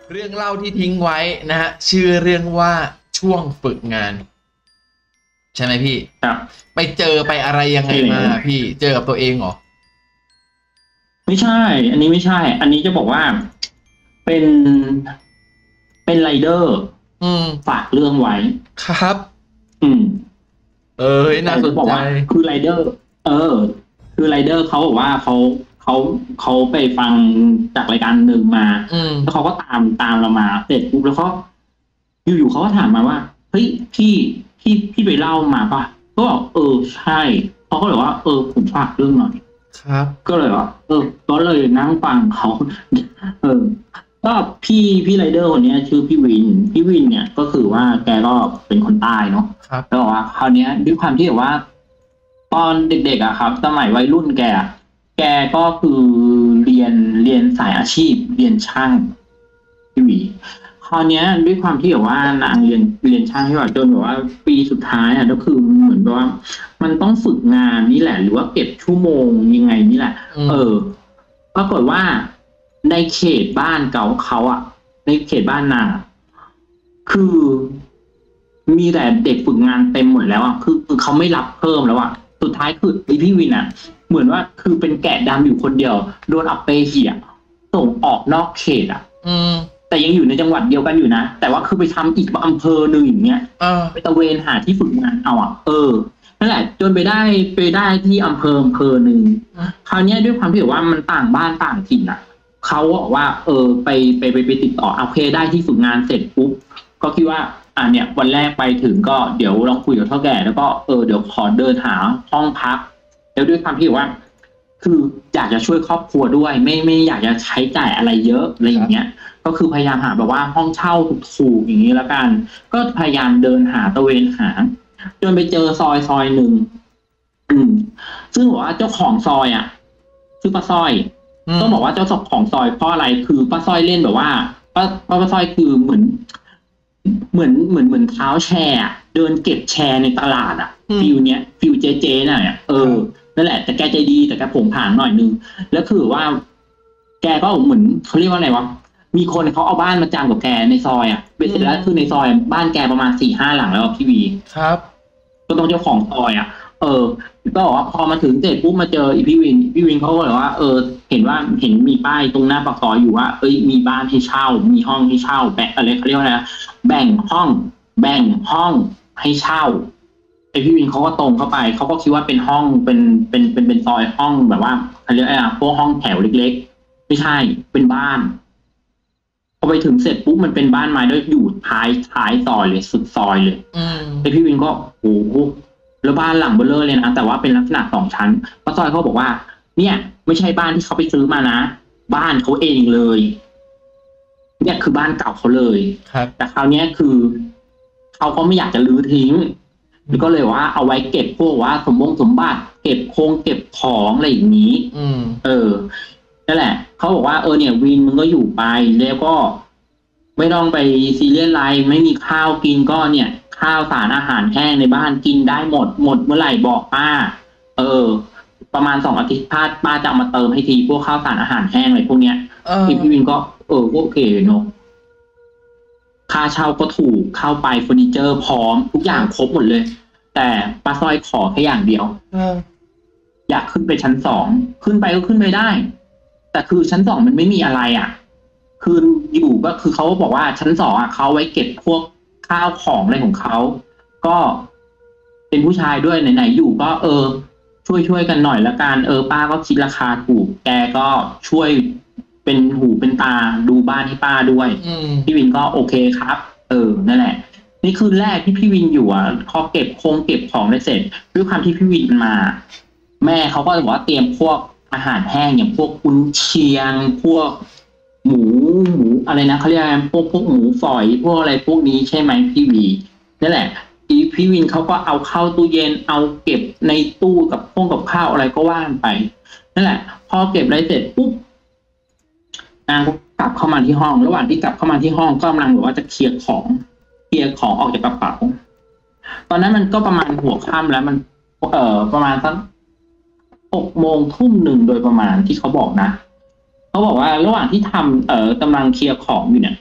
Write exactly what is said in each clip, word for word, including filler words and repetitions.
เรื่องเล่าที่ทิ้งไว้นะฮะชื่อเรื่องว่าช่วงฝึกงานใช่ไหมพี่ครับไปเจอไปอะไรยังไงมาพี่เจอกับตัวเองเหรอไม่ใช่อันนี้ไม่ใช่อันนี้จะบอกว่าเป็นเป็นไรเดอร์อืมฝากเรื่องไว้ครับอืมเออน่าสนใจคือไรเดอร์เออคือไรเดอร์เขาบอกว่าเขาเขาเขาไปฟังจากรายการหนึ่งมาแล้วเขาก็ตามตามเรามาเสร็จปุ๊บแล้วเขาอยู่ๆเขาก็ถามมาว่าเฮ้ยพี่พี่พี่ไปเล่ามาป่ะก็บอกเออใช่เขาก็เลยว่าเออผมฝากเรื่องหน่อยครับก็เลยว่าเออก็เลยนั่งฟังเขาเออก็พี่พี่ไรเดอร์คนนี้ชื่อพี่วินพี่วินเนี่ยก็คือว่าแกก็เป็นคนใต้เนาะแล้วบอกว่าคราวนี้ด้วยความที่แบบว่าตอนเด็กๆอะครับสมัยวัยรุ่นแกแกก็คือเรียนเรียนสายอาชีพเรียนช่างพี่วีคราวนี้ด้วยความที่แบบว่านางเรียนเรียนช่างที่ว่าจนแบบว่าปีสุดท้ายอ่ะก็คือเหมือนว่ามันต้องฝึกงานนี่แหละหรือว่าเก็บชั่วโมงยังไงนี่แหละเออปรากฏว่าในเขตบ้านเก่าเขาอ่ะในเขตบ้านนางคือมีแต่เด็กฝึกงานเต็มหมดแล้วอ่ะคือคือเขาไม่รับเพิ่มแล้วอ่ะสุดท้ายคือไอพี่วินอ่ะเหมือนว่าคือเป็นแกะดำอยู่คนเดียวโดนอัปเปเหี่ยส่งออกนอกเขตอ่ะแต่ยังอยู่ในจังหวัดเดียวกันอยู่นะแต่ว่าคือไปทำอีกอำเภอหนึ่งอย่างเงี้ยไปตะเวนหาที่ฝึกงานเอาอ่ะเออนั่นแหละจนไปได้ไปได้ที่อำเภออำเภอหนึ่งคราวนี้ด้วยความที่ว่ามันต่างบ้านต่างถิ่นอ่ะเขาบอกว่าเออไปไปไปไปติดต่อโอเคได้ที่ฝึกงานเสร็จปุ๊บก็คิดว่าอ่าเนี่ยวันแรกไปถึงก็เดี๋ยวลองคุยกับเท่าแก่แล้วก็เออเดี๋ยวขอเดินหาห้องพักแล้วด้วยความที่ว่าคืออยากจะช่วยครอบครัวด้วยไม่ไม่อยากจะใช้จ่ายอะไรเยอะอะไรอย่างเงี้ยก็คือพยายามหาแบบว่าห้องเช่าถูกๆอย่างนี้แล้วกันก็พยายามเดินหาตะเวนหาจนไปเจอซอยซอยหนึ่งอืมซึ่งบอกว่าเจ้าของซอยอ่ะชื่อป้าสร้อยต้องบอกว่าเจ้าของซอยเพราะอะไรคือป้าสร้อยเล่นแบบว่าป้าป้าป้าสร้อยคือเหมือนเหมือนเหมือนเหมือนเท้าแชร์เดินเก็บแชร์ในตลาดอ่ะฟิลเนี้ยฟิลเจเจน่ะเออนั่นแหละแต่แกใจดีแต่แกผงผางหน่อยนึงแล้วคือว่าแกก็เหมือนเขาเรียกว่าอะไรวะมีคนเขาเอาบ้านมาจางกับแกในซอยอ่ะเป็นเสร็จแล้วคือในซอยบ้านแกประมาณสี่ห้าหลังแล้วพี่วีครับก็ต้องเจ้าของซอยอ่ะเออก็บอกว่าพอมาถึงเสร็จปุ๊บมาเจออีพี่วินพี่วินเขาก็เลยว่าเออเห็นว่าเห็นมีป้ายตรงหน้าปากซอยอยู่ว่าเอ้ยมีบ้านให้เช่ามีห้องให้เช่าแบ่งอะไรเขาเรียกว่าอะไรแบ่งห้องแบ่งห้องให้เช่าไอพี่วินเขาก็ตรงเข้าไปเขาก็คิดว่าเป็นห้องเป็นเป็นเป็นเป็นซอยห้องแบบว่าเขาเรียกอะไรพวกห้องแถวเล็กๆไม่ใช่เป็นบ้านพอไปถึงเสร็จปุ๊บมันเป็นบ้านไม้ด้วยอยู่ท้ายท้ายซอยเลยสุดซอยเลยไอพี่วินก็โอ้โหแล้วบ้านหลังเบลเลอร์เลยนะแต่ว่าเป็นลักษณะสองชั้นป้าซอยเขาบอกว่าเนี่ยไม่ใช่บ้านที่เขาไปซื้อมานะบ้านเขาเองเลยเนี่ยคือบ้านเก่าเขาเลยแต่คราวนี้คือเขาก็ไม่อยากจะรื้อทิ้งแล้วก็เลยว่าเอาไว้เก็บพวกว่าสมบงสมบัติเก็บโครงเก็บของอะไรอย่างนี้เออนั่นแหละเขาบอกว่าเออเนี่ยวินมึงก็อยู่ไปแล้วก็ไม่ต้องไปซีเรียสอะไรไม่มีข้าวกินก็เนี่ยข้าวสารอาหารแห้งในบ้านกินได้หมดหมดเมื่อไหร่บอกป้าเออประมาณสองอาทิตย์ป้าป้าจะเอามาเติมให้ทีพวกข้าวสารอาหารแห้งอะไรพวกเนี้ยพี่พี่วินก็เออโอเคเนาะค่าเช่าก็ถูกเข้าไปเฟอร์นิเจอร์พร้อมทุกอย่างครบหมดเลยแต่ป้าสร้อยขอแค่อย่างเดียวอยากขึ้นไปชั้นสองขึ้นไปก็ขึ้นไปได้แต่คือชั้นสองมันไม่มีอะไรอ่ะคืออยู่ก็คือเขาบอกว่าชั้นสองอ่ะเขาไว้เก็บพวกข้าวของอะไรของเขาก็เป็นผู้ชายด้วยไหนๆอยู่ก็เออช่วยช่วยกันหน่อยละกันเออป้าก็คิดราคาถูกแกก็ช่วยเป็นหูเป็นตาดูบ้านให้ป้าด้วยพี่วินก็โอเคครับเออนั่นแหละนี่คืนแรกที่พี่วินอยู่อ่ะพอเก็บโครงเก็บของได้เสร็จด้วยความที่พี่วินมาแม่เขาก็บอกว่าเตรียมพวกอาหารแห้งอย่างพวกกุนเชียงพวกหมูหมูอะไรนะเขาเรียกอะไรพวกพวกหมูฝอยพวกอะไรพวกนี้ใช่ไหมพี่วีนั่นแหละอีพี่วินเขาก็เอาเข้าตู้เย็นเอาเก็บในตู้กับพวกกับข้าวอะไรก็ว่างไปนั่นแหละพอเก็บอะไรเสร็จปุ๊บนางก็กลับเข้ามาที่ห้องระหว่างที่กลับเข้ามาที่ห้องก็กำลังบอกว่าจะเคลียร์ของเคลียร์ของออกจากกระเป๋าตอนนั้นมันก็ประมาณหัวค่ำแล้วมันเอ่อประมาณสักหกโมงทุ่มหนึ่งโดยประมาณที่เขาบอกนะเขาบอกว่าระหว่างที่ทำเอ่อกำลังเคลียร์ของอยู่เนี่ย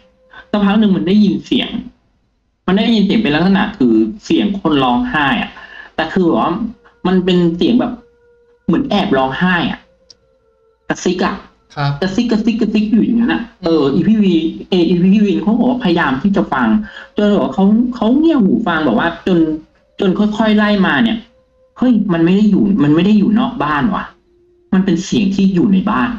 สักพักหนึ่งมันได้ยินเสียง มันได้ยินเสียงเป็นลักษณะคือเสียงคนร้องไห้อ่ะแต่คือแบบว่ามันเป็นเสียงแบบเหมือนแอบร้องไห้อ่ะกระซิกอ่ะกระซิกกระซิกกระซิกอยู่อย่างนั้นอ่ะเอออีพีวีเออีพีวีเขาบอกว่าพยายามที่จะฟังจนบอกเขาเขาเงี่ยหูฟังแบบว่าจนจนค่อยๆไล่มาเนี่ยเฮ้ยมันไม่ได้อยู่มันไม่ได้อยู่นอกบ้านว่ะมันเป็นเสียงที่อยู่ในบ้าน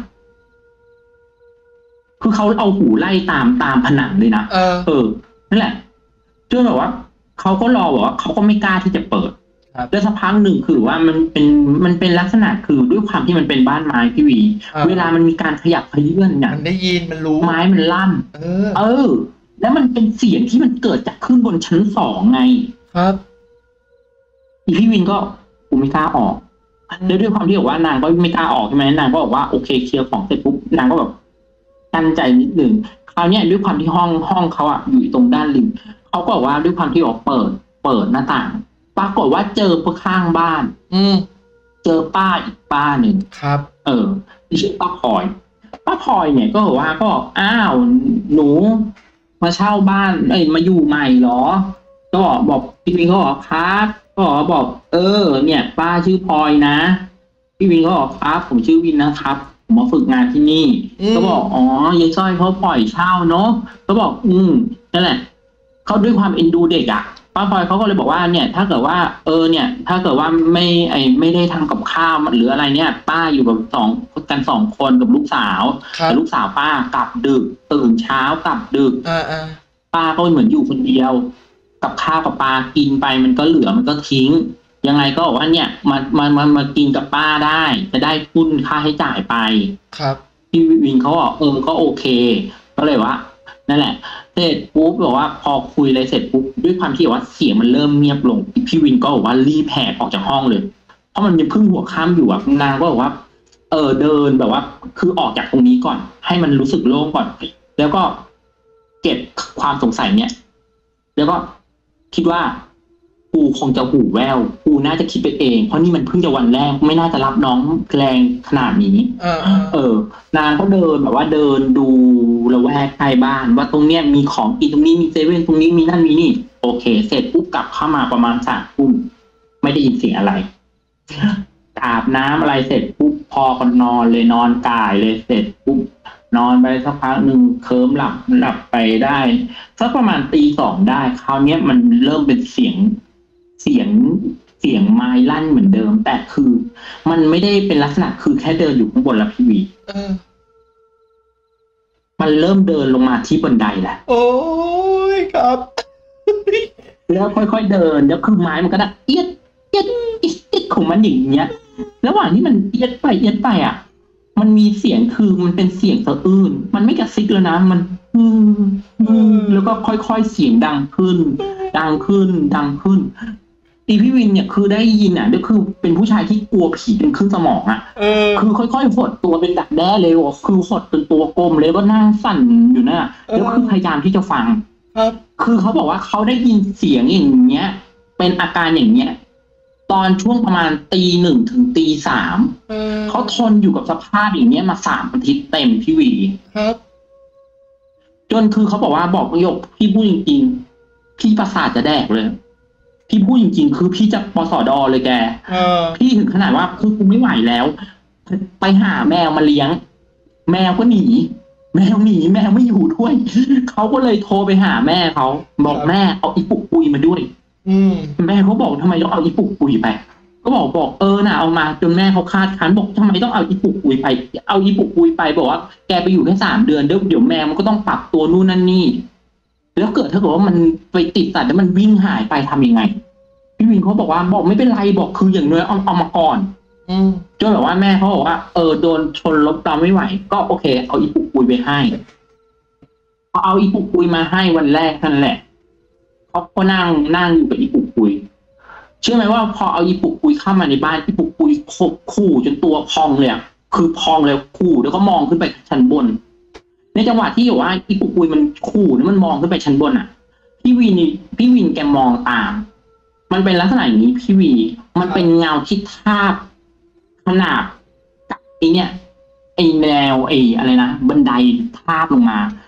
คือเขาเอาหูไล่ตามตามผนังเลยนะเออเออนั่นแหละจนแบบว่าเขาก็รอบอกว่าเขาก็ไม่กล้าที่จะเปิดแล้วสักพักหนึ่งคือว่ามันเป็นมันเป็นลักษณะคือด้วยความที่มันเป็นบ้านไม้พี่วีเวลามันมีการขยับขยื่นเนี่ยมันได้ยินมันรู้ไม้มันลั่นเออ เออ แล้วมันเป็นเสียงที่มันเกิดจากขึ้นบนชั้นสองไงครับอีพี่วินก็กูไม่กล้าออกแล้วด้วยความที่บอกว่านางก็ไม่กล้าออกใช่ไหมนางก็บอกว่าโอเคเคลียร์ของเสร็จปุ๊บนางก็แบบกั้นใจนิดหนึ่งคราวนี้ด้วยความที่ห้องห้องเขาอะอยู่ตรงด้านริมเขาก็บอกว่าด้วยความที่ออกเปิดเปิดหน้าต่างปรากฏว่าเจอข้างบ้าน อืมเจอป้าอีกป้าหนึ่งครับ เออที่ชื่อป้าพลอยป้าพลอยเนี่ยก็บอกว่าก็อ้าวหนูมาเช่าบ้านเอ้ยมาอยู่ใหม่เหรอก็บอกพี่วินก็บอกครับก็บอกเออ เนี่ย ป้าชื่อพลอยนะพี่วินก็บอกครับผมชื่อวินนะครับผมมาฝึกงานที่นี่ก็บอกอ๋อยายสร้อยเขาปล่อยเช่าเนาะก็บอกอืมนั่นแหละเขาด้วยความเอ็นดูเด็กอ่ะป้าพลอยเขาก็เลยบอกว่าเนี่ยถ้าเกิดว่าเออเนี่ยถ้าเกิดว่าไม่ไอไม่ได้ทำกับข้าวหรืออะไรเนี่ยป้าอยู่กับสองกันสองคนกับลูกสาวแต่ลูกสาวป้ากลับดึกตื่นเช้ากลับดึกป้าก็เหมือนอยู่คนเดียวกับข้าวกับปลากินไปมันก็เหลือมันก็ทิ้งยังไงก็บอกว่าเนี่ยมามามามากินกับป้าได้จะได้ทุนค่าให้จ่ายไปครับพี่วินเขาบอกเออก็โอเคก็เลยว่านั่นแหละเสร็จปุ๊บบอกว่าพอคุยอะไรเสร็จปุ๊บด้วยความที่ว่าเสียงมันเริ่มเงียบลงพี่วินก็บอกว่ารีบแหกออกจากห้องเลยเพราะมันยังเพิ่งหัวค่ำอยู่อ่ะนางก็บอกว่าเออเดินแบบว่าคือออกจากตรงนี้ก่อนให้มันรู้สึกโล่งก่อนแล้วก็เก็บความสงสัยเนี้ยแล้วก็คิดว่ากูคงจะหูแววกูน่าจะคิดไปเองเพราะนี่มันเพิ่งจะวันแรกไม่น่าจะรับน้องแรงขนาดนี้เออเออนางก็เดินแบบว่าเดินดูละแวกใกล้บ้านว่าตรงเนี้ยมีของกินตรงนี้มีเซเว่นตรงนี้มีนั่นมีนี่โอเคเสร็จปุ๊บกลับเข้ามาประมาณสามทุ่มไม่ได้ยินเสียงอะไรอาบน้ำอะไรเสร็จปุ๊บพอกันนอนเลยนอนกายเลยเสร็จปุ๊บนอนไปสักพักหนึ่งเคลิ้มหลับหลับไปได้สักประมาณตีสองได้คราวนี้มันเริ่มเป็นเสียงเสียงเสียงไม้ลั่นเหมือนเดิมแต่คือมันไม่ได้เป็นลักษณะคือแค่เดินอยู่ข้างบนแล้วพี่วีมันเริ่มเดินลงมาที่บันไดแหละโอ้ยครับแล้วค่อยๆเดินแล้วคือไม้มันก็ได้เอียดเอียดเอียดของมันอย่างเงี้ยระหว่างที่มันเอียดไปเอียดไปอ่ะมันมีเสียงคือมันเป็นเสียงสะอื้นมันไม่กระซิกแล้วนะมันอืมอืมแล้วก็ค่อยๆเสียงดังขึ้นดังขึ้นดังขึ้นอีพี่วินเนี่ยคือได้ยินอ่ะก็คือเป็นผู้ชายที่กลัวผีเป็นขึ้นสมองอ่ะคือค่อยๆหดตัวเป็นดักแด้เลยว่ะคือหดเป็นตัวกลมเลยก็นั่งสั่นอยู่น่ะแล้วคือพยายามที่จะฟังคือเขาบอกว่าเขาได้ยินเสียงอย่างเงี้ยเป็นอาการอย่างเงี้ยตอนช่วงประมาณตีหนึ่งถึงตีสามเขาทนอยู่กับสภาพอย่างเงี้ยมาสามอาทิตย์เต็มพี่วีครับจนคือเขาบอกว่าบอกประโยคพี่พูดจริงๆพี่ประสาทจะแดกเลยพี่พูดจริงๆคือพี่จะปสดเลยแกพี่ถึงขนาดว่าคือกูไม่ไหวแล้วไปหาแมวมาเลี้ยงแมวก็หนีแมวหนีแมวไม่อยู่ด้วยเขาก็เลยโทรไปหาแม่เขาบอกแม่เอาอีปุกปุยมาด้วยแม่เขาบอกทำไมต้องเอาอีปุกปุยไปก็บอกบอกเออน่ะเอามาจนแม่เขาคาดคั้นบอกทำไมต้องเอาอีปุกปุยไปเอาอีปุกปุยไปบอกว่าแกไปอยู่แค่สามเดือนเดี๋ยวเดี๋ยวแมวมันก็ต้องปรับตัวนู่นนั่นนี่แล้วเกิดถ้าเกิดว่ามันไปติดสัตว์แล้วมันวิ่งหายไปทำยังไงพี่วินเขาบอกว่าบอกไม่เป็นไรบอกคืออย่างน้อยเอาเอามาก่อนจนแบบว่าแม่เขาบอกว่าเออโดนชนรถเราไม่ไหวก็โอเคเอาอีปุกปุยไปให้พอเอาอีปุกปุยมาให้วันแรกนั่นแหละเขาก็นั่งนั่งอยู่กับอีปุกปุยเชื่อไหมว่าพอเอาอีปุกปุยเข้ามาในบ้านอีปุกปุยขู่จนตัวพองเลยอ่ะคือพองเลยขู่แล้วก็มองขึ้นไปชั้นบนในจังหวะที่อยู่ว่าอีปุกปุยมันขู่แล้วมันมองขึ้นไปชั้นบนอ่ะพี่วินพี่วินแกมองตามมันเป็นลักษณะอย่างนี้พี่วีมันเป็นเงาที่ทาบขนาบกับไอเนี่ยไอแนวไออะไรนะบันไดทาบลงมา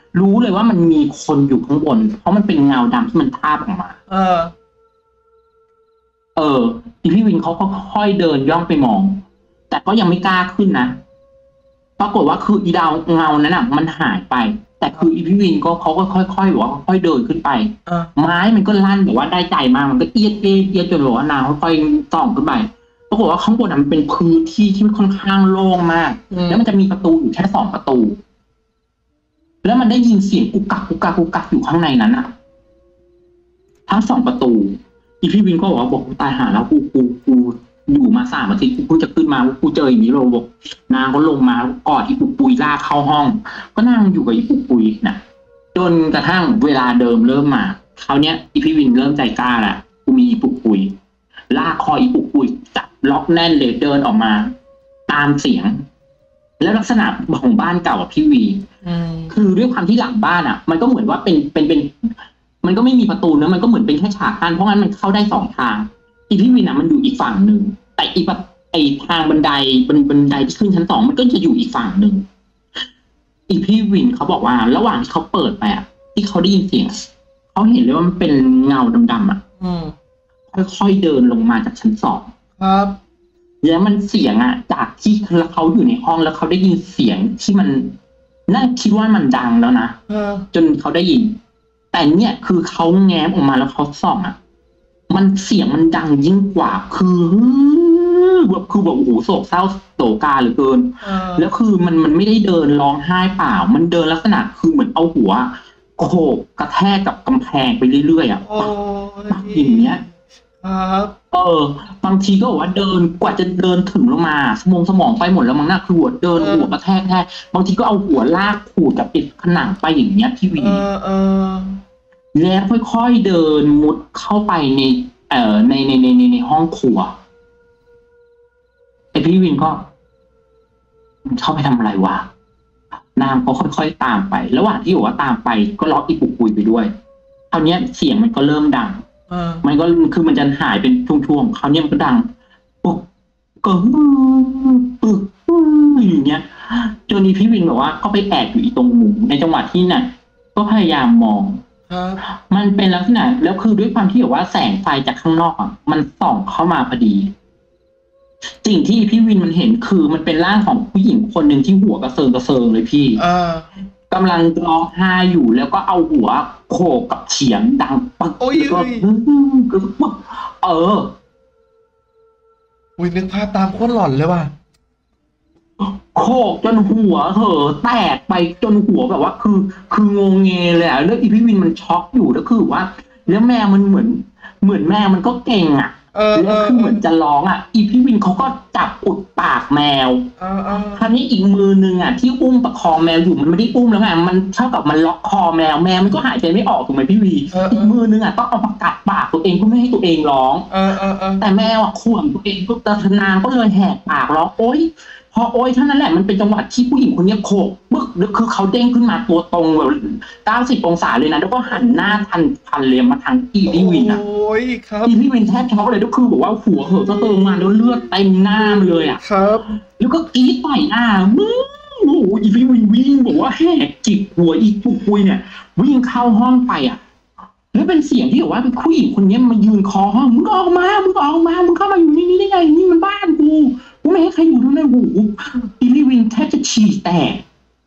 รู้เลยว่ามันมีคนอยู่ข้างบนเพราะมันเป็นเงาดำที่มันทาบออกมาเออเอออีพี่วินเขาก็ค่อยเดินย่องไปมอง แต่ก็ยังไม่กล้าขึ้นนะปรากฏว่าคืออีดาวเงานั้นอ่ะ มันหายไป แต่คืออีพี่วินก็เขาก็ค่อยๆบอกว่าค่อยๆเดินขึ้นไปเออไม้มันก็ลั่นแบบว่าได้ใจมากมันก็เอียดเอียดเอียดจนแบบว่านางค่อยๆส่องขึ้นไปปรากฏว่าข้างบนมันเป็นพื้นที่ที่ค่อนข้างโล่งมาก แล้วมันจะมีประตูอยู่แค่สองประตู แล้วมันได้ยินเสียงกุกกักกุกกักกุกกักอยู่ข้างในนั้นอ่ะ ทั้งสองประตูอีพี่วินก็บอกว่าบอกตายหาแล้วกูกูกูอยู่มาสามอาทิตย์กูจะขึ้นมากูเจออย่างนี้เราบอกนางก็ลงมากอดอีปุกปุยลากเข้าห้อง ก็นั่งอยู่กับอีปุกปุยนะจนกระทั่งเวลาเดิมเริ่มมาคราวนี้อีพี่วินเริ่มใจกล้าแล้วกูมีอีปุกปุยลากคออีปุกปุยจับล็อกแน่นเลยเดินออกมา ตามเสียง แล้วลักษณะของบ้านเก่าอ่ะพี่วีคือด้วยความที่หลังบ้านอ่ะ มันก็เหมือนว่าเป็นเป็นเป็นมันก็ไม่มีประตูเนอะมันก็เหมือนเป็นแค่ฉากกั้นเพราะงั้นมันเข้าได้สองทางอีพี่วินอ่ะมันอยู่อีกฝั่งหนึ่งแต่อีไอทางบันไดบันบันไดที่ขึ้นชั้นสองมันก็จะอยู่อีกฝั่งหนึ่งอีพี่วินเขาบอกว่าระหว่างที่เขาเปิดไปอ่ะที่เขาได้ยินเสียงเขาเห็นเลยว่ามันเป็นเงาดำๆอ่ะค่อยๆเดินลงมาจากชั้นสองครับแล้วมันเสียงอ่ะจากที่เขาอยู่ในห้องแล้วเขาได้ยินเสียงที่มันน่าคิดว่ามันดังแล้วนะจนเขาได้ยินแต่เนี่ยคือเขาแง้มออกมาแล้วเขาส่องอ่ะมันเสียงมันดังยิ่งกว่าคือแบบคือแบบโอ้โหโศกเศร้าโศกาเหลือเกินแล้วคือมันมันไม่ได้เดินร้องไห้เปล่ามันเดินลักษณะคือเหมือนเอาหัวโขกกระแทกกับกำแพงไปเรื่อยๆอ่ะปักอย่างเงี้ยเออบางทีก็บอกว่าเดินกว่าจะเดินถึงลงมาสมองสมองไปหมดแล้วมั้งน่าคือหัวเดินหัวกระแทกแทกบางทีก็เอาหัวลากขูดกับติดผนังไปอย่างเงี้ยพี่วีแล้วค่อยๆเดินมุดเข้าไปในเอ่อในในในในในห้องครัวไอพี่วินก็เข้าไปทำอะไรวะนางก็ค่อยๆตามไประหว่างที่บอกว่าตามไปก็ล็อกอีปุกปุยไปด้วยคราวนี้เสียงมันก็เริ่มดังมันก็คือมันจะหายเป็นช่วงๆคราวนี้มันก็ดังปุ๊บก็ปึ๊กอย่างเงี้ยจนอีพี่วินบอกว่าก็ไปแอบอยู่อีตรงมุมในจังหวะที่น่ะก็พยายามมองมันเป็นลักษณะแล้วคือด้วยความที่แบบว่าแสงไฟจากข้างนอกอ่ะมันส่องเข้ามาพอดีสิ่งที่พี่วินมันเห็นคือมันเป็นร่างของผู้หญิงคนหนึ่งที่หัวกระเซิงกระเซิงเลยพี่กำลังร้องไห้อยู่แล้วก็เอาหัวโขกกับเฉียงดังปักแล้วก็เอออุ้ยนึกภาพตามโคตรหลอนเลยว่ะโขกจนหัวเหอะแตกไปจนหัวแบบว่าคือคืองงเงเลยอะแล้วอีพี่วินมันช็อกอยู่แล้วคือว่าแล้วแม่มันเหมือนเหมือนแม่มันก็เก่งอะแล้วคือเหมือนจะร้องอ่ะอีพี่วินเขาก็จับอุดปากแมวคราวนี้อีกมือนึงอ่ะที่อุ้มประคองแมวอยู่มันไม่ได้อุ้มแล้วไงมันเท่ากับมันล็อกคอแมวแมวมันก็หายใจไม่ออกถูกไหมพี่วีอีกมือนึงอ่ะต้องเอาปากกัดปากตัวเองเพื่อไม่ให้ตัวเองร้องแต่แมวอ่ะข่วนตัวเองก็ตะนางก็เลยแหกปากร้องโอ๊ยพอโอ๊ยเท่านั้นแหละมันเป็นจังหวะที่ผู้หญิงคนนี้โขกบึ้กแล้วคือเขาเด้งขึ้นมาตัวตรงแบบเก้าสิบองศาเลยนะแล้วก็หันหน้าทันพันเลยมาทางอีพี่วินอ่ะโอ้ยครับอีพี่วินแทบช็อกเลยก็คือบอกว่าหัวเหอะก็เติมมาแล้วเลือดเต็มหน้าเลยอ่ะครับแล้วก็กรี๊ดใส่หน้ามึงโอ้โหอีพี่วินวิ่งบอกว่าแหกจิกหัวอีปุกปุยเนี่ยวิ่งเข้าห้องไปอ่ะแล้วเป็นเสียงที่บอกว่าเป็นผู้หญิงคนนี้มายืนคอห้องมึงออกมามึงออกมามึงเข้ามาอยู่ในนี้ได้ไงนี่มันบ้านกูกูไม่ให้ใครอยู่ด้วยนะหูอีพี่วินแทบจะฉี่แตก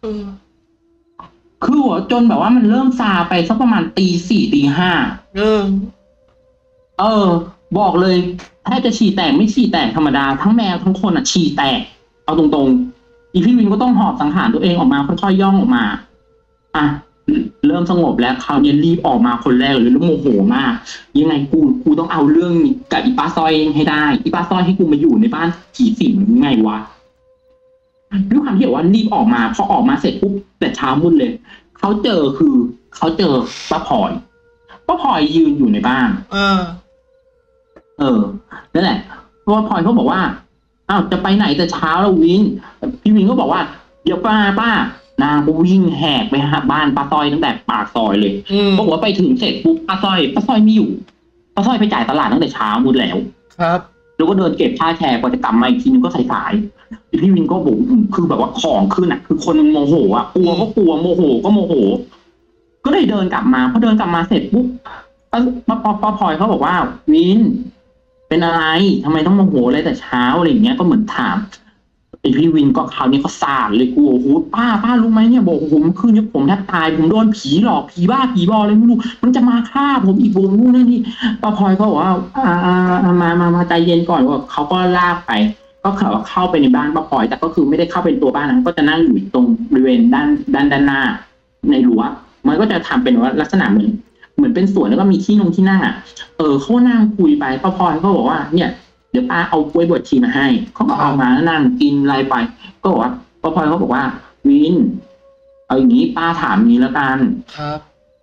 คือหัวจนแบบว่ามันเริ่มซาไปสักประมาณตีสี่ตีห้าเออเออบอกเลยแทบจะฉี่แตกไม่ฉี่แตกธรรมดาทั้งแมวทั้งคนอ่ะฉี่แตกเอาตรงๆอีพี่วินก็ต้องหอบสังหารตัวเองออกมาค่อยๆย่องออกมาอ่ะเริ่มสงบแล้วคราวนี้รีบออกมาคนแรกเลยแล้วโมโหมากยังไงกูกูต้องเอาเรื่องกับอีป้าซอยให้ได้อีป้าซอยให้กูมาอยู่ในบ้านผีสิงยังไงวะด้วยความที่ว่ารีบออกมาพอออกมาเสร็จปุ๊บแต่เช้ามืดเลยเขาเจอคือเขาเจอป้าพลอยป้าพลอยยืนอยู่ในบ้านเออเออนั่นแหละป้าพลอยเขาบอกว่าอ้าวจะไปไหนแต่เช้าแล้ววินพี่วินก็บอกว่าเดี๋ยวป้าป้านางก็วิ่งแหกไปหาบ้านป้าซอยตั้งแต่ปากซอยเลยบอกว่าไปถึงเสร็จปุ๊บป้าซอยป้าซอยไม่อยู่ป้าซอยไปจ่ายตลาดตั้งแต่เช้ามืดแล้วครับแล้วก็เดินเก็บค่าแชร์กว่าจะกลับมาอีกทีนึงก็สายๆพี่วินก็บอกคือแบบว่าของขึ้นอ่ะคือคนโมโหอ่ะกลัวก็กลัวโมโหก็โมโหก็เลยเดินกลับมาพอเดินกลับมาเสร็จปุ๊บป้าป้าป้าพลอยเขาบอกว่าวินเป็นอะไรทำไมต้องโมโหอะไรแต่เช้าอะไรอย่างเงี้ยก็เหมือนถามไอพี่วินก็คราวนี้ก็สาดเลยกูโอ้โหป้าป้ารู้ไหมเนี่ยบอกผมคืนนี้ผมแทบตายผมโดนผีหลอกผีบ้าผีบออะไรไม่รู้มันจะมาฆ่าผมอีกวงนู่นนั่นนี่ป้าพลอยก็บอกว่าอ่ามามามาใจเย็นก่อนว่าเขาก็ลากไปก็เขาเข้าไปในบ้านป้าพลอยแต่ก็คือไม่ได้เข้าเป็นตัวบ้านนะก็จะนั่งอยู่ตรงบริเวณด้านด้านด้านหน้าในรั้วมันก็จะทำเป็นว่าลักษณะเหมือนเหมือนเป็นสวนแล้วก็มีที่นงที่นั่งอ่ะเออเขานั่งคุยไปป้าพลอยก็บอกว่าเนี่ยเดี๋ยวป้าเอากล้วยบดชีมาให้เขาก็เอามานั่งกินอะไรไปก็บอกว่าป้าพลอยเขาบอกว่าวินเอาอย่างนี้ป้าถามนี้แล้วกันครับ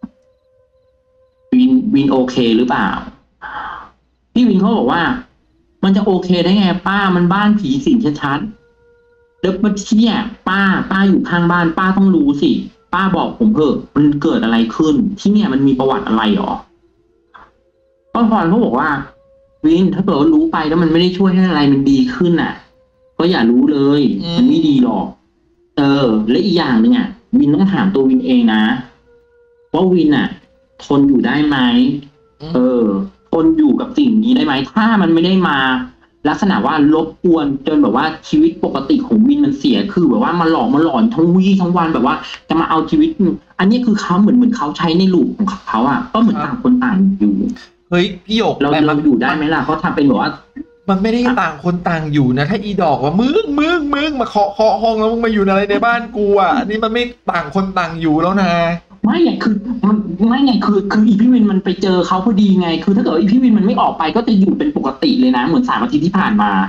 วินวินโอเคหรือเปล่าพี่วินเขาบอกว่ามันจะโอเคได้ไงป้ามันบ้านผีสิงชัดๆแล้วที่เนี่ยป้าป้าอยู่ข้างบ้านป้าต้องรู้สิป้าบอกผมเถอะมันเกิดอะไรขึ้นที่เนี่ยมันมีประวัติอะไรหรอป้าพรเขาบอกว่าวินถ้าเกิดว่ารู้ไปแล้วมันไม่ได้ช่วยให้อะไรมันดีขึ้นน่ะก็อย่ารู้เลยมันไม่ดีหรอกเออและอีกอย่างหนึ่งอ่ะวินต้องถามตัววินเองนะว่าวินอ่ะทนอยู่ได้ไหมเออทนอยู่กับสิ่งนี้ได้ไหมถ้ามันไม่ได้มาลักษณะว่ารบกวนจนแบบว่าชีวิตปกติของวินมันเสียคือแบบว่ามาหลอกมาหลอนทั้งวี่ทั้งวันแบบว่าจะมาเอาชีวิตอันนี้คือเขาเหมือนเหมือนเขาใช้ในลูปของเขาอ่ะก็เหมือนต่างคนต่างอยู่เฮ้ยพี่หยกเราเราอยู่ได้ไหมล่ะเขาทำเป็นแบบว่ามันไม่ได้ต่างคนต่างอยู่นะถ้าอีดอกว่ามึงมึงมึงมาเคาะเคาะห้องแล้วมึงมาอยู่อะไรในบ้านกูอ่ะอันนี้มันไม่ต่างคนต่างอยู่แล้วนะไม่ไงคือมันไม่ไงคือคืออีพี่วินมันไปเจอเขาพอดีไงคือถ้าเกิดอีพี่วินมันไม่ออกไปก็จะอยู่เป็นปกติเลยนะเหมือนสามอาทิตย์ที่ผ่านมา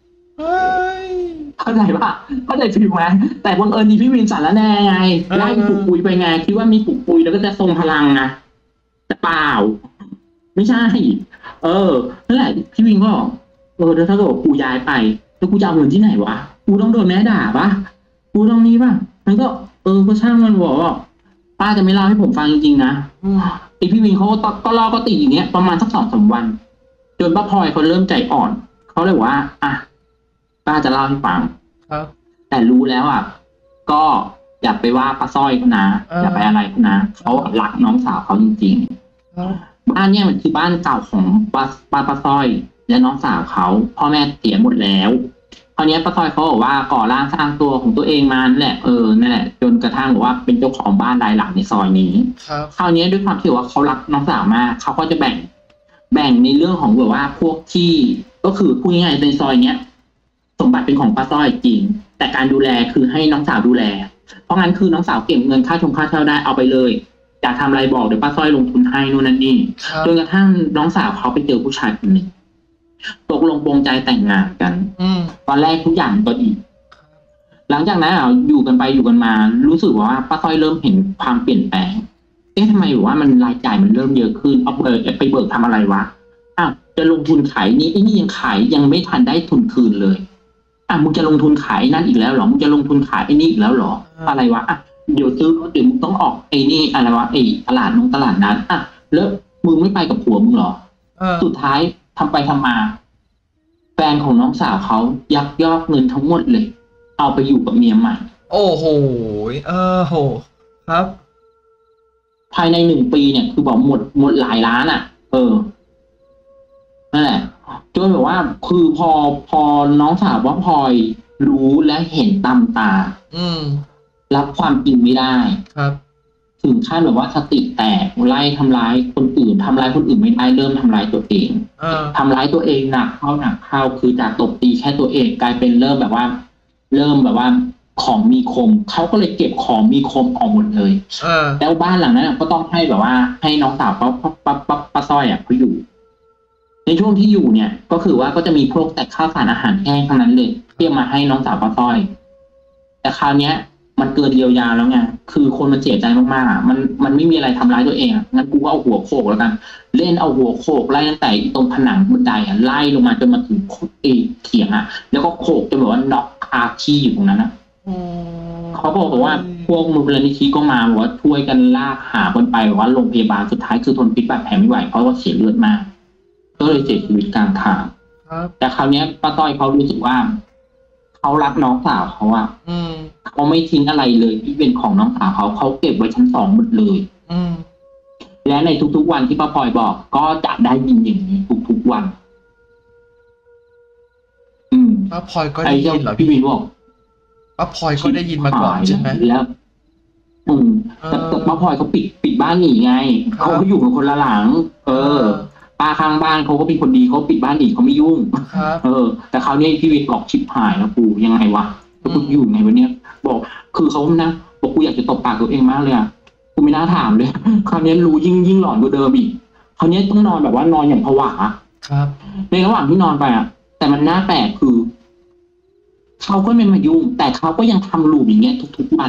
เข้าใจปะเข้าใจฟิลไหมแต่บังเอิญอีพี่วินสารแน่ไงไล่ปลุกปุยไปไงคิดว่ามีปลุกปุยแล้วก็จะทรงพลังนะแต่เปล่าไม่ใช่เออนั่นแหละพี่วินก็เออถ้าเกิดกูย้ายไปแล้วกูจะเอาเงินที่ไหนวะกูต้องโดนแม่ด่าปะกูต้องนี้ปะมันก็เออก็ช่างมันบอกป้าจะไม่เล่าให้ผมฟังจริงๆนะไอพี่วินเขาก็รอก็ติดอย่างเงี้ยประมาณสักสองสามวันจนป้าพลอยเขาเริ่มใจอ่อนเขาเลยว่าอ่ะป้าจะเล่าให้ฟังแต่รู้แล้วอ่ะก็อย่าไปว่าป้าสร้อยเขานะอย่าไปอะไรเขานะเขารักน้องสาวเขาจริงๆบ้านเนี่ยมันคือบ้านเก่าของป้าป้าป้าสร้อยและน้องสาวเขาพ่อแม่เสียหมดแล้วคราวนี้ป้าสร้อยเขาบอกว่าก่อร่างสร้างตัวของตัวเองมานั่นแหละเออนั่นแหละจนกระทั่งบอกว่าเป็นเจ้าของบ้านรายหลังในซอยนี้คราวนี้ด้วยความที่ว่าเขารักน้องสาวมากเขาก็จะแบ่งแบ่งในเรื่องของแบบว่าพวกที่ก็คือพูดง่ายๆในซอยเนี้ยสมบัติเป็นของป้าสร้อยจริงแต่การดูแลคือให้น้องสาวดูแลเพราะงั้นคือน้องสาวเก็บเงินค่าชงค่าเช่าได้เอาไปเลยอยากทำอะไรบอกเดี๋ยวป้าสร้อยลงทุนให้นู่นนั่นนี่จนกระทั่งน้องสาวเขาไปเจอผู้ชายคนหนึ่งตกลงปรงใจแต่งงานกันตอนแรกทุกอย่างก็ดีหลังจากนั้นอยู่กันไปอยู่กันมารู้สึกว่าป้าสร้อยเริ่มเห็นความเปลี่ยนแปลงเอ๊ะทำไมว่ามันรายจ่ายมันเริ่มเยอะขึ้นเอาเบิกไปเบิกทำอะไรวะอ้าวจะลงทุนขายนี้ไอ้นี่ยังขายยังไม่ทันได้ทุนคืนเลยอ่ะมึงจะลงทุนขายนั่นอีกแล้วหรอมึงจะลงทุนขายไอ้นี่อีกแล้วหรออะไรวะอ่ะเดี๋ยวซื้อเดี๋ยวมึงต้องออกไอ้นี่อะไรวะไอ้ตลาดนงตลาดนั้นอ่ะแล้วมึงไม่ไปกับผัวมึงหรอสุดท้ายทำไปทำมาแฟนของน้องสาวเขายักยอกเงินทั้งหมดเลยเอาไปอยู่กับเมียใหม่โอ้โหเออโหครับภายในหนึ่งปีเนี่ยคือบอกหมดหมดหลายล้านอ่ะเออนั่นแหละจนแบบว่าคือพอพอน้องสาวว่าพลอยรู้และเห็นตามตาอืมรับความจริงไม่ได้ครับถึงขั้นแบบว่าสติแตกไล่ทำร้ายคนอื่นทำร้ายคนอื่นไม่ได้เริ่มทำร้ายตัวเองทำร้ายตัวเองหนักเข้าหนักเข้าคือจากตบตีแค่ตัวเองกลายเป็นเริ่มแบบว่าเริ่มแบบว่าของมีคมเขาก็เลยเก็บของมีคมออกหมดเลยแล้วบ้านหลังนั้นก็ต้องให้แบบว่าให้น้องสาวป้าป้าป้าป้าสร้อยอ่ะเขาอยู่ในช่วงที่อยู่เนี่ยก็คือว่าก็จะมีพวกแต่ข้าวสารอาหารแห้งทั้งนั้นเลยเตรียมมาให้น้องสาวป้าสร้อยแต่คราวเนี้ยมันเกินเยียวยาแล้วไงคือคนมันเสียใจมากๆอ่ะมันมันไม่มีอะไรทำร้ายตัวเองอ่ะงั้นกูก็เอาหัวโขกแล้วกันเล่นเอาหัวโขกไล่ตั้งแต่ตรงผนังบันไดอ่ะไล่ลงมาจนมาถึงเอเขียงอ่ะแล้วก็โขกจนแบบว่าน็อกคาที่อยู่ตรงนั้นอ่ะเขาบอกว่าพวกมูลนิธิก็มาบอกว่าช่วยกันลากหาคนไปบอกว่าโรงพยาบาลสุดท้ายคือทนพิษบาดแผลไม่ไหวเพราะว่าเสียเลือดมากก็เลยเสียชีวิตกลางทางแต่คราวนี้ป้าต้อยเขารู้สึกว่าเขเขารักน้องสาวเขาอะอืมเขาไม่ทิ้งอะไรเลยที่เป็นของน้องสาวเขาเขาเก็บไว้ชั้นสองหมดเลยอืมและในทุกๆวันที่ป้าพลอยบอก ก็จะได้ยินอย่างนี้ทุกๆวัน อืมป้าพลอยก็ไอ้ได้ยิเจ้านเหรอพี่พี่วินบอกป้าพลอยก็ได้ยินมาก่อนใช่ไหมแล้ว อืมแต่แต่ป้าพลอยเขาปิดปิดบ้านหนีไงครับเขาก็อยู่กับคนละหลัง เออ ป้าข้างบ้านเขาก็เป็นคนดีเขาปิดบ้านหนีเขาไม่ยุ่งครับเออ แต่คราวนี้พี่วินบอกชิบหายแล้วกูยังไงวะแล้วกูอยู่ไงวันเนี้ยบอก คือเขานะบอกกูอยากจะตบปากตัวเองมากเลยอ่ะกูไม่น่าถามเลย คราวนี้รู้ยิ่งยิ่งหลอนกว่าเดิมอีกคราวนี้ต้องนอนแบบว่านอนอย่างผวาครับในระหว่างที่นอนไปอ่ะ แต่มันน่าแปลกคือเขาก็ไม่มายุ่ง แต่เขาก็ยังทำลูปอย่างเงี้ยทุกๆวัน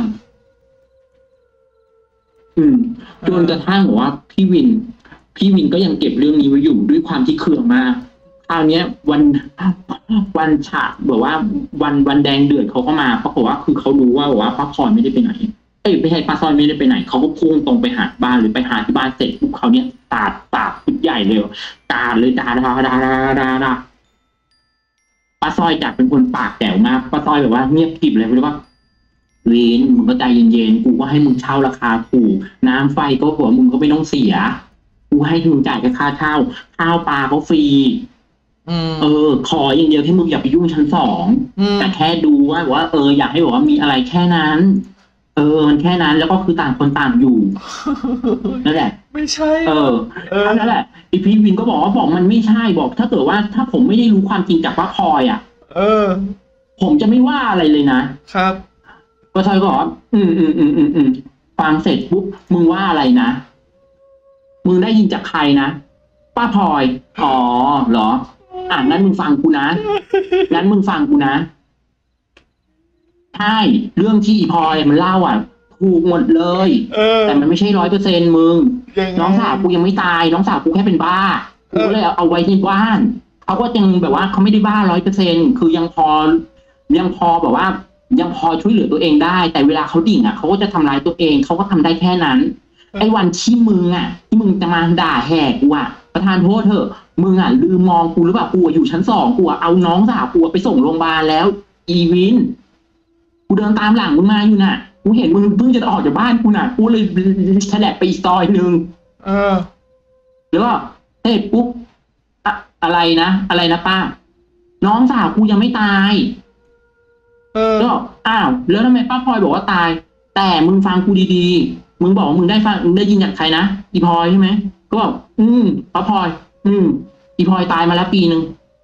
อืมจนกระทั่งบอกว่าพี่วิน พี่วินก็ยังเก็บเรื่องนี้ไว้อยู่ด้วยความที่เคืองมากคราวเนี้ย วันวันฉะบอกว่าวันวันแดงเดือดเขาก็มาปรากฏว่าคือเขารู้ว่าบอกว่าป้าพลอยไม่ได้ไปไหนเอ้ยไม่ใช่ป้าซอยไม่ได้ไปไหนเขาก็พุ่งตรงไปหาบ้านหรือไปหาที่บ้านเสร็จปุ๊บเขาเนี้ยตาดตาดชุดใหญ่เลยตาดเลยดาดาดาดาดาดาป้าซอยจากเป็นคนปากแจ๋วมากป้าซอยแบบว่าเงียบกริบเลยไม่รู้ว่าเวนมึงก็ใจเย็นๆกูก็ให้มึงเช่าราคาถูกน้ำไฟก็บอกมึงก็ไม่ต้องเสียกูให้มึงจ่ายแค่ค่าเช่าข้าวปลาก็ฟรีอืมเออ ขออย่างเดียวที่มึงอย่าไปยุ่งชั้นสองอืมแต่แค่ดูว่าว่าเอออยากให้บอกว่ามีอะไรแค่นั้น เออมันแค่นั้นแล้วก็คือต่างคนต่างอยู่นั่นแหละไม่ใช่เออเออนั่นแหละอีพีวินก็บอกว่าบอกมันไม่ใช่บอก ถ้าเกิดว่าถ้าผมไม่ได้รู้ความจริงจากป้าพลอยอ่ะเออผมจะไม่ว่าอะไรเลยนะครับ ป้าพลอยก็บอกว่าอืมอืมอืมอืมอืมฟังเสร็จปุ๊บมึงว่าอะไรนะมึงได้ยินจากใครนะป้าพลอยอ๋อเหรออ่ะงั้นมึงฟังกูนะงั้นมึงฟังกูนะใช่เรื่องที่อีพลอยมันเล่าอ่ะถูกหมดเลยเออแต่มันไม่ใช่ร้อยเปอร์เซ็นต์มึงยังไงน้องสาวกูยังไม่ตาย น้องสาวกูแค่เป็นบ้ากูก็เลยเอาเอาไว้ในบ้านเขาก็ยังแบบว่าเขาไม่ได้บ้าร้อยเปอร์เซ็นคือยังพอ ยังพอแบบว่า ยังพอช่วยเหลือตัวเองได้ แต่เวลาเขาดิ่งอ่ะเขาก็จะทำร้ายตัวเองเขาก็ทำได้แค่นั้น ไอ้วันที่มึงอ่ะที่มึงจะมาด่าแหกกูอ่ะประธานโทษเถอะมึงอ่ะลืมมองกูหรือเปล่ากูอยู่ชั้นสองกูเอาน้องสาวกูไปส่งโรงพยาบาลแล้ว อีวินกูเดินตามหลังมึงมาอยู่น่ะกูเห็นมึงเพิ่งจะออกจากบ้านกูน่ะกูเลยแฉลบไปอีกซอยหนึ่งเออแล้วก็เสร็จปุ๊บอะอะไรนะอะไรนะป้า น้องสาวกูยังไม่ตายเออก็อ้าวแล้วทำไมป้าพลอยบอกว่าตาย แต่มึงฟังกูดีๆมึงบอกว่ามึงได้ฟังมึงได้ยินจากใครนะอีพลอยใช่ไหมก็บอกอืมป้าพลอย อืมอีพลอยตายมาแล้วปีหนึ่ง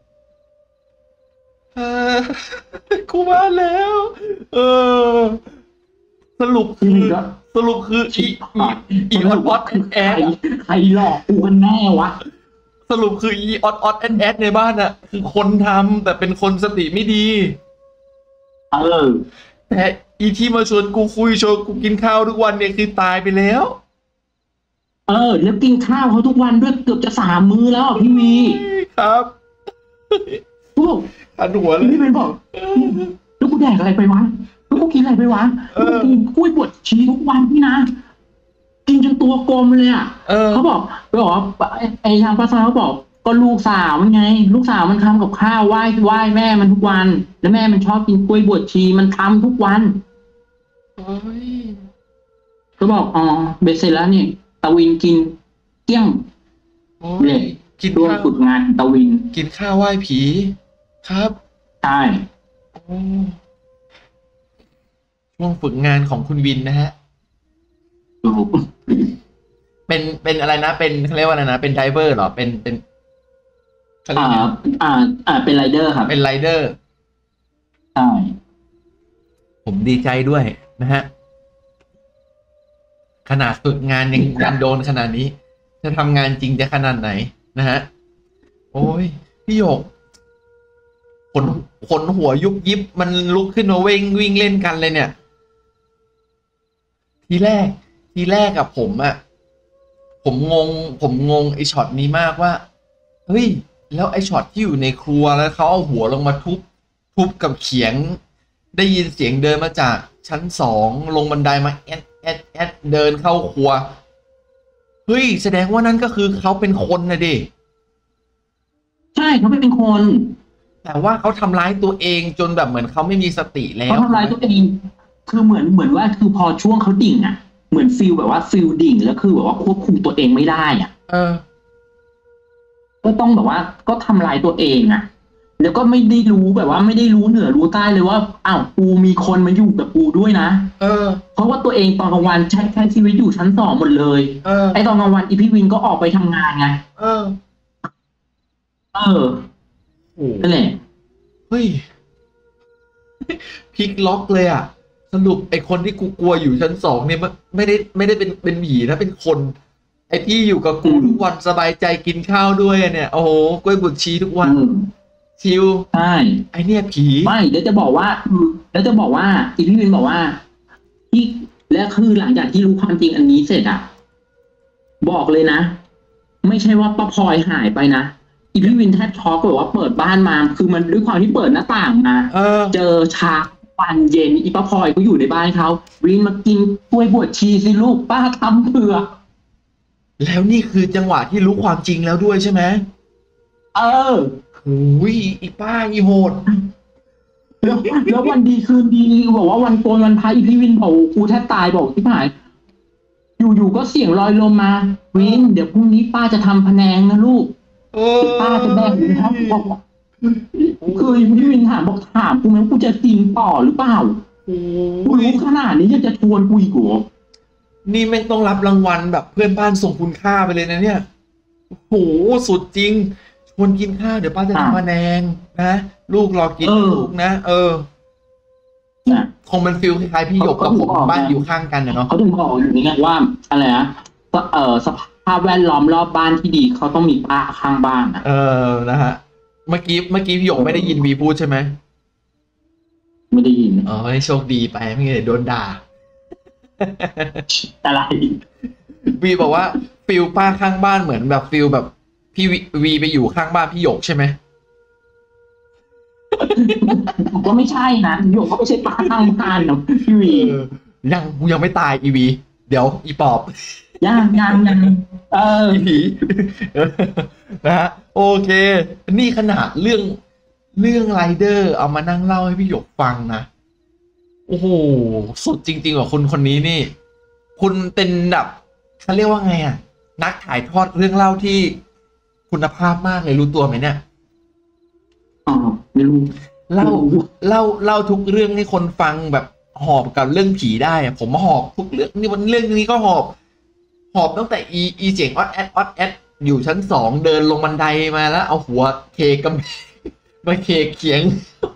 เออ กูมาแล้ว เออ สรุปคือสรุปคืออีอีอีออดออดแอดแอดอะใครหลอกกูกันแน่วะสรุปคืออีออดออดแอดแอดในบ้านอะคือคนทำแต่เป็นคนสติไม่ดีเออแต่อีที่มาชวนกูคุยชวนกูกินข้าวทุกวันเนี่ยคือตายไปแล้วเออ แล้วกินข้าวเขาทุกวันด้วยเกือบจะสามมื้อแล้วอ่ะพี่วีครับกูบอกอันหัวเลยพี่เป็นบอกแล้วกูแดกอะไรไปวะแล้วกูกินอะไรไปวะเออกูกล้วยบดชีทุกวันพี่นะกินจนตัวกลมเลยอ่ะเออเขาบอกไปบอกว่าไอ้ไอ้ทางป้าซอยเขาบอก ก็ลูกสาวมันไง ลูกสาวมันทำกับข้าวไหว้ไหว้แม่มันทุกวัน แล้วแม่มันชอบกินกล้วยบดชีมันทำทุกวันโอ้ยก็บอกอ๋อเบสเสร็จแล้วเนี่ยตะวินกินเกลี้ยงโอ้เลย ยกินร่วมข้าวฝึกงานตะวินกินข้าวไหว้ผีครับใช่โอ้ช่วงฝึกงานของคุณวินนะฮะถูกเป็นเป็นอะไรนะ เป็นเขาเรียกว่าอะไรนะ เป็นไดเวอร์เหรอ เป็นเป็นเขาเรียอ่ากไงอ่า อ่า เป็นไรเดอร์ครับเป็นไรเดอร์ใช่ผมดีใจด้วยนะฮะ ขนาดฝึกงานยังยังโดนขนาดนี้ จะทำงานจริงจะขนาดไหนนะฮะ โอ้ย พี่หยกขนขนหัวยุบยิบมันลุกขึ้นมาวิ่งวิ่งเล่นกันเลยเนี่ย ทีแรก ทีแรกกับผมอะผมงง ผมงงไอช็อตนี้มากว่า เฮ้ย แล้วไอช็อตที่อยู่ในครัวแล้วเขาเอาหัวลงมาทุบ ทุบกับเขียง ได้ยินเสียงเดินมาจากชั้นสองลงบันไดมาแอดแอดแอดเดินเข้าครัว เฮ้ย แสดงว่านั่นก็คือเขาเป็นคนนะดิใช่เขาไม่เป็นคนแต่ว่าเขาทำร้ายตัวเองจนแบบเหมือนเขาไม่มีสติแล้เขาวทำร้ายตัวเองคือเหมือนเหมือนว่าคือพอช่วงเขาดิ่งอ่ะเหมือนฟิลแบบว่าฟิลดิ่งแล้วคือแบบว่าควบคุมตัวเองไม่ได้อ่ะเออก็ต้องแบบว่าก็ทำลายตัวเองอ่ะแล้วก็ไม่ได้รู้แบบว่าไม่ได้รู้เหนือรู้ใต้เลยว่าอ้าวกูมีคนมาอยู่กับกูด้วยนะเออเพราะว่าตัวเองตอนกลางวันใช้ใช้ชีวิตอยู่ชั้นสองหมดเลยเออไอ้ตอนกลางวันอีพี่วินก็ออกไปทำงานไงเออเออโอ้นั่นแหละเฮ้ยพลิกล็อกเลยอ่ะสรุปไอ้คนที่กูกลัวอยู่ชั้นสองเนี่ยมันไม่ได้ไม่ได้เป็นเป็นผีนะเป็นคนไอ้ที่อยู่กับอืกูมทุกวันสบายใจกินข้าวด้วยอะเนี่ยโอ้โหกล้วยบวชชีทุกวันอืมชิลใช่ไอเนี่ยผีไม่เดี๋ยวจะบอกว่าอืมแล้วจะบอกว่าอีพี่วินบอกว่าที่และคือหลังจากที่รู้ความจริงอันนี้เสร็จอ่ะบอกเลยนะไม่ใช่ว่าป้าพลอยหายไปนะอีพี่วินแทบช็อกแบบว่าเปิดบ้านมาคือมันด้วยความที่เปิดหน้าต่างมาเออเจอชาวันเย็นอีป้าพลอยก็อยู่ในบ้านเขาวินมากินกล้วยบวชชีสิลูกป้าทำเผื่อแล้วนี่คือจังหวะที่รู้ความจริงแล้วด้วยใช่ไหมเออโอ้ยอีป้าอีโหดแล้วแล้ววันดีคืนดีบอกว่าวันโกนวันพระอีพี่วินบอกกูแทบตายบอกที่หายอยู่ๆก็เสียงลอยลมมาวินเดี๋ยวพรุ่งนี้ป้าจะทำพะแนงนะลูกเอเดี๋ยวป้าจะแบกหมูทอดบอกว่าคืออพี่วินถามบอกถามกูไหมกูจะจริงต่อหรือเปล่าโอ้กูยรู้ขนาดนี้ยังจะชวนกูอีกเหรอนี่แม่งต้องรับรางวัลแบบเพื่อนบ้านส่งคุณค่าไปเลยนะเนี่ยโหสุดจริงชวนกินข้าวเดี๋ยวป้าจะอ่ะทำพะแนงนะลูกรอกินเออนะลูกนะเออน่ะคงเป็นฟิลคล้ายๆพี่หเขายกกับผมเขาถึงบอกบ้านไงอยู่ข้างกันนะเนาะเขาถึงบอกอย่างนี้ไงว่าอะไรนะก็เออสภาพแวดล้อมรอบบ้านที่ดีเขาต้องมีป้าข้างบ้านอ่ะเออนะฮะเมื่อกี้เมื่อกี้พี่หยกเอไม่ได้ยินอวีพูดใช่ไหมไม่ได้ยินอ๋อโชคดีไปไม่งั้นเดี๋ยวโดนด่าอะไรวีบอกว่าฟิลป้าข้างบ้านเหมือนแบบฟิลแบบพี่วีวีไปอยู่ข้างบ้านพี่หยกใช่ไหมผมก็ไม่ใช่นะโยกก็ไม่ใช่ปลาข้างบ้านนะพี่เอวีอยังกูยังไม่ตายอีวีเดี๋ยวอีปอบย่างย่างยังเอออีผีเออนะฮะโอเค นี่ขนาดเรื่องเรื่องไรเดอร์เอามานั่งเล่าให้พี่หยกฟังนะโอ้โหสุดจริงๆกว่าคุณคนนี้นี่ คุณเป็นแบบเขาเรียกว่าไงอ่ะนักถ่ายทอดเรื่องเล่าที่คุณภาพมากเลยรู้ตัวไหมเนี่ยอ๋อไม่รู้เล่าไม่รู้เล่าเล่าทุกเรื่องให้คนฟังแบบหอบกับเรื่องผีได้อะผมหอบทุกเรื่องนี่วันเรื่องนี้ก็หอบหอบตั้งแต่อีอีเสียงออดแอดออดแอดอยู่ชั้นสองเดินลงบันไดมาแล้วเอาหัวเคกำแพงมาเคเขียง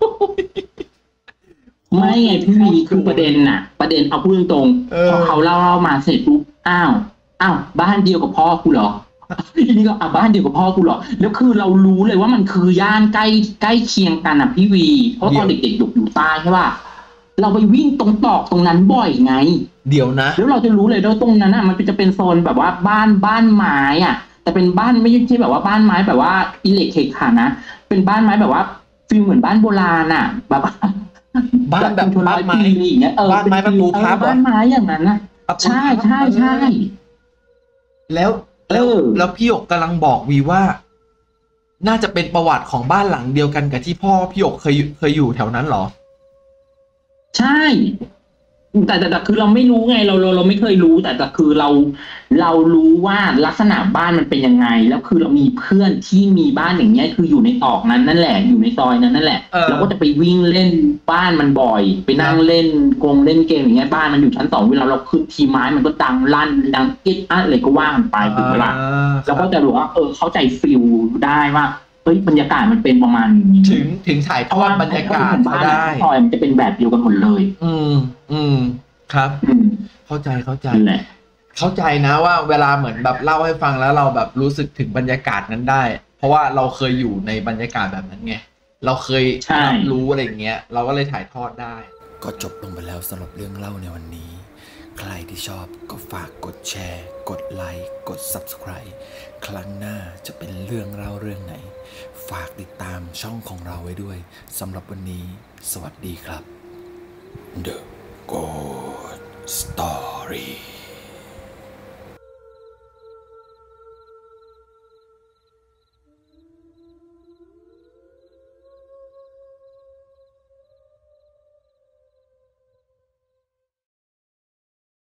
ไม่ไงพี่วีคือประเด็นน่ะประเด็นเอาพูดตรงเอๆพออเขาเล่าเล่ามาเสร็จปุ๊บอ้าวอ้าวบ้านเดียวกับพ่อกูเหรอทีนี้ก็อ่ะบ้านเดียวกับพ่อกูเหรอแล้วคือเรารู้เลยว่ามันคือย่านใกล้ใกล้เคียงกันอ่ะพี่วีเพราะตเดี๋ยวอนเด็กๆอยู่อยู่ใต้ใช่ป่ะเราไปวิ่งตรงตอกตรงนั้นบ่อยไงเดี๋ยวนะแล้วเราจะรู้เลยว่าตรงนั้นอ่ะมันจะเป็นโซนแบบว่าบ้านบ้านไม้อ่ะแต่เป็นบ้านไม่ใช่แบบว่าบ้านไม้แบบว่าอิเล็กเคค่ะนะเป็นบ้านไม้แบบว่าฟีลเหมือนบ้านโบราณอ่ะแบบบ้านแบบชุนร้บ้านไม้อยปีอย่างเงี้ยเออบ้านเป็นไม้ประตูฟีลเออพับเหรอบ้านไม้อย่างนั้นนะประตูใช่พับใช่เอใช่อแล้วเอแล้วอแล้วพี่หยกกำลังบอกวีว่าน่าจะเป็นประวัติของบ้านหลังเดียวกันกับที่พ่อพี่หยกเคยเคยอยู่แถวนั้นเหรอใช่แต่แต่แต่คือเราไม่รู้ไงเราเราเราไม่เคยรู้แต่แต่คือเราเรารู้ว่าลักษณะบ้านมันเป็นยังไงแล้วคือเรามีเพื่อนที่มีบ้านอย่างเงี้ยคืออยู่ในตอกนั้นนั่นแหละอยู่ในซอยนั้นนั่นแหละเออเราก็จะไปวิ่งเล่นบ้านมันบ่อยไปนั่งเล่นกงเล่นเกมอย่างเงี้ยบ้านมันอยู่ชั้นสองเวลาเราขึ้นทีไม้มันก็ดังลั่นดังกิ๊ดอะไรก็ว่ามันไปอ่ถูกไหมล่ะาคเรารับก็จะรู้ว่าเออเข้าใจฟิลได้ว่าเฮ้ยบรรยากาศมันเป็นประมาณนี้ถึงถึงถ่ายเพราะว่าทอดบรรยากาศเขาบ้านได้ซอยมันจะเป็นแบบเดียวกันหมดเลยอืมอืมครับอืมเข้าใจเข้าใจนั่นแหละเข้าใจนะว่าเวลาเหมือนแบบเล่าให้ฟังแล้วเราแบบรู้สึกถึงบรรยากาศนั้นได้เพราะว่าเราเคยอยู่ในบรรยากาศแบบนั้นไงเราเคยใช่รับรู้อะไรอย่างเงี้ยเราก็เลยถ่ายทอดได้ก็จบลงไปแล้วสำหรับเรื่องเล่าในวันนี้ใครที่ชอบก็ฝากกดแชร์กดไลค์กด ซับสไครบ์ ครั้งหน้าจะเป็นเรื่องเล่าเรื่องไหนฝากติดตามช่องของเราไว้ด้วยสำหรับวันนี้สวัสดีครับ The Ghost Story